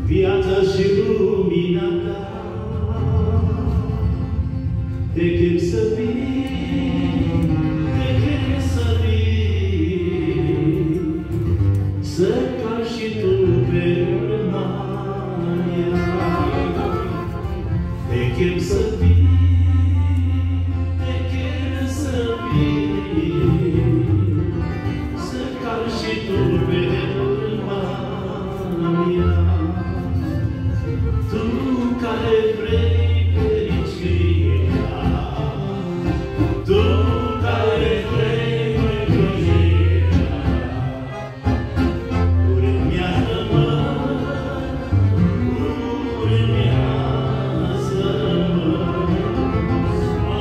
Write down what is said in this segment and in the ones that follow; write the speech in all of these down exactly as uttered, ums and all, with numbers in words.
viața și lumina ta. Te chem să vii, te chem să vii, să calci și tu pe urma mea. Te chem să vii, te chem să vii, să calci și tu pe urma mea. Tu care vrei fericirea, tu care vrei mântuirea, urmează-mă, urmează-mă.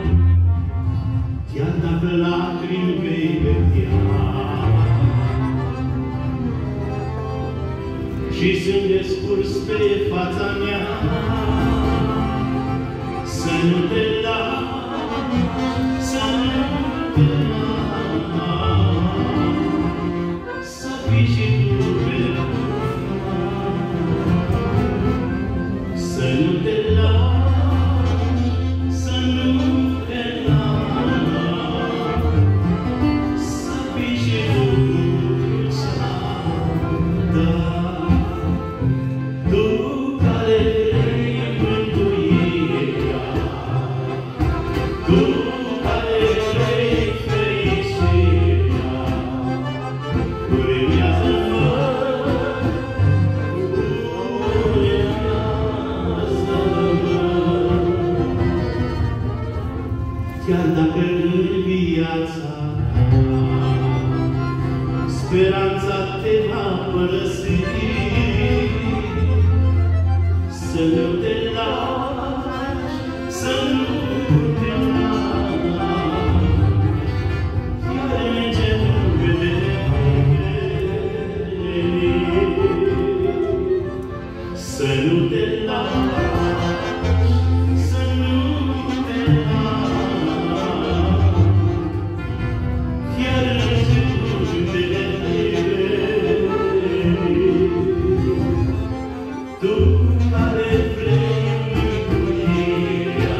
Chiar dacă lacrimi vei vedea și sânge scurs pe fața mea, să nu te lași, să nu te lași, să fii și tu pe urma, să nu te lași, să nu te lași, să fii și tu crucea ta. Tu care vrei mântuirea, tu care vrei fericirea, urmează-mă, urmează-mă. Chiar dacă în viața ta speranța te va părăsi, să nu te lași, să nu te lași, chiar în genunchi de vreme, să nu te lași, să nu te lași, chiar în genunchi de vreme. Tu care vrei mântuirea,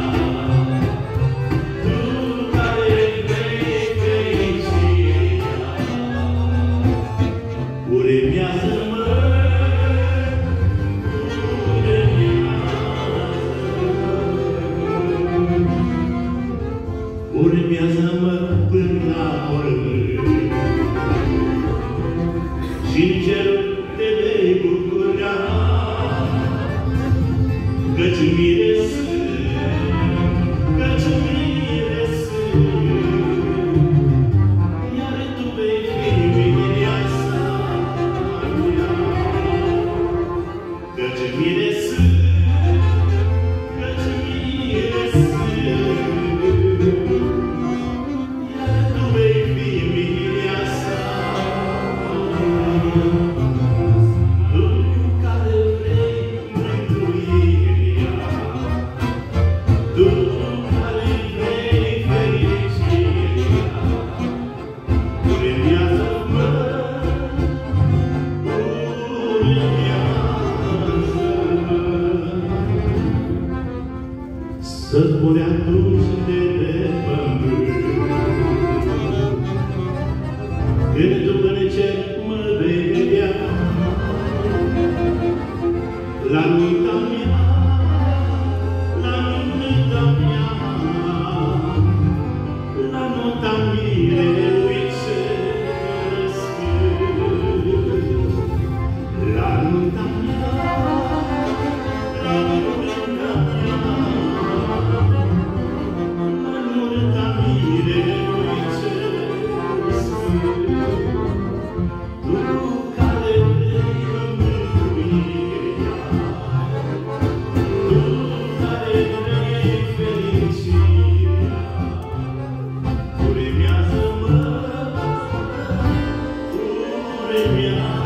tu care vrei fericirea, urmează-mă, urmează-mă, urmează-mă până la mormânt și în cerul te vei bucura, căci mire sunt, căci mire sunt, iar tu vei fi mireasa mea. Căci mire sunt, căci mire sunt, iar tu vei fi mireasa mea. Tu care vrei mântuirea, tu care vrei fericirea, urmează-mă, urmează-mă. Să pune atunci de pe pământ, când tu în cer mă vei vedea, la nunta mea, la nunta mea, la nunta mirelui ceresc. La nunta mea, la nunta mea, la nunta mirelui ceresc. Tu care vrei mântuirea, tu care vrei fericirea, urmează-mă, urmează-mă.